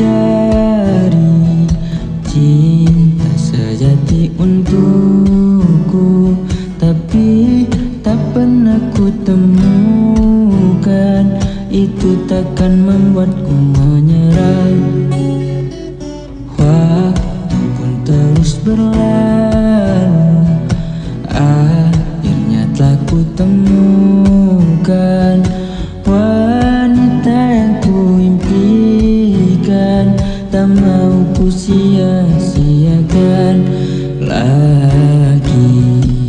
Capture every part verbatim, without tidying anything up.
cari cinta sejati untukku, tapi tak pernah ku temukan. Itu takkan membuatku menyerah. Waktu pun terus berlalu, akhirnya telah ku temukan wanita yang ku impikan. Tak mau ku sia-siakan lagi.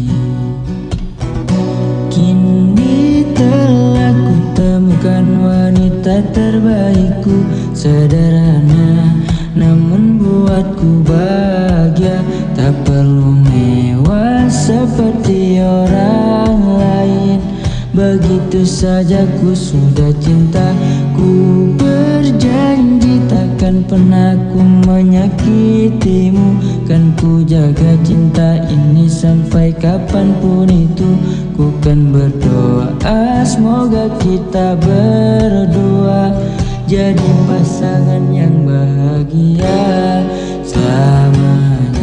Kini telah ku temukan wanita terbaikku, sederhana namun buatku bahagia. Tak perlu mewah seperti orang lain, begitu saja ku sudah cinta. Ku berjanji takkan pernah ku menyakitimu, kan ku jaga cinta ini sampai kapanpun itu. Ku kan berdoa semoga kita berdua jadi pasangan yang bahagia selamanya.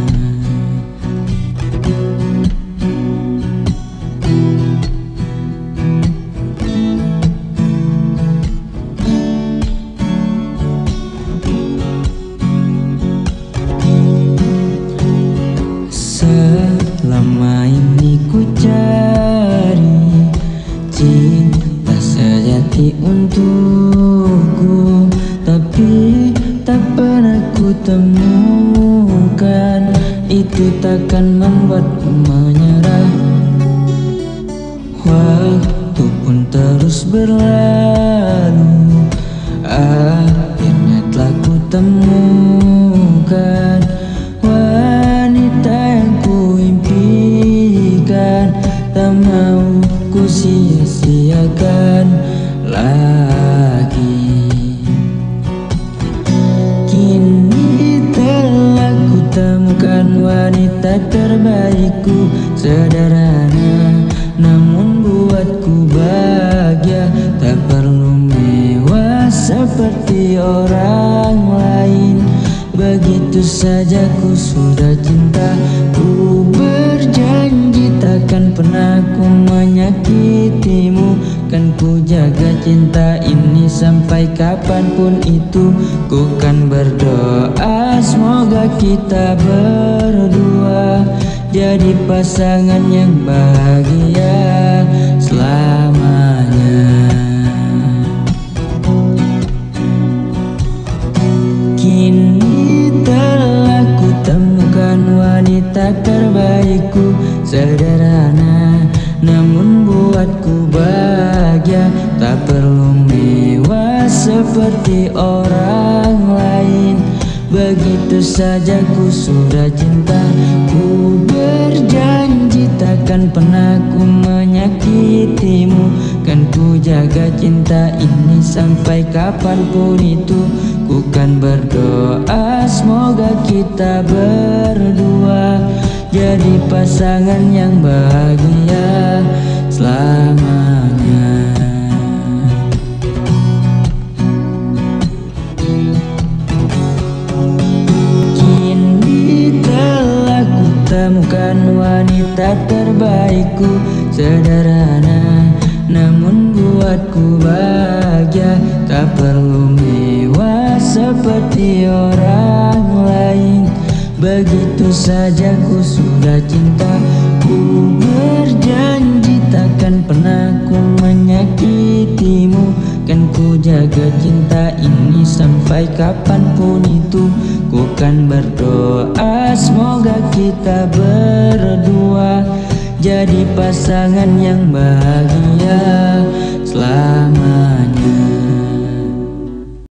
Selama ini ku cari cinta sejati untukku, tapi tak pernah ku temukan. Itu takkan membuatku menyerah. Waktu pun terus berlalu, akhirnya telah ku temukan wanita yang ku impikan. Tak mau ku sia-siakan lagi. Kini telah ku temukan wanita terbaikku, sederhana namun buatku bahagia. Tak perlu mewah seperti orang lain, begitu saja ku sudah cinta. Ku berjanji takkan pernah ku menyakitimu, kan ku jaga cinta ini sampai kapanpun itu. Ku kan berdoa semoga kita berdua jadi pasangan yang bahagia selamanya. Kini telah ku temukan wanita terbaikku, sederhana namun buatku bahagia. Tak perlu mewah seperti orang lain, begitu saja ku sudah cinta. Ku berjanji takkan pernah ku menyakitimu, kan ku jaga cinta ini sampai kapanpun itu. Ku kan berdoa semoga kita berdua jadi pasangan yang bahagia selamanya. Kini telah ku temukan wanita terbaikku, sederhana namun buatku bahagia. Tak perlu mewah seperti orang lain, begitu saja ku sudah cinta. Ku berjanji takkan pernah ku menyakitimu, kan ku jaga cinta ini sampai kapanpun itu. Ku kan berdoa semoga kita berdua jadi pasangan yang bahagia selamanya.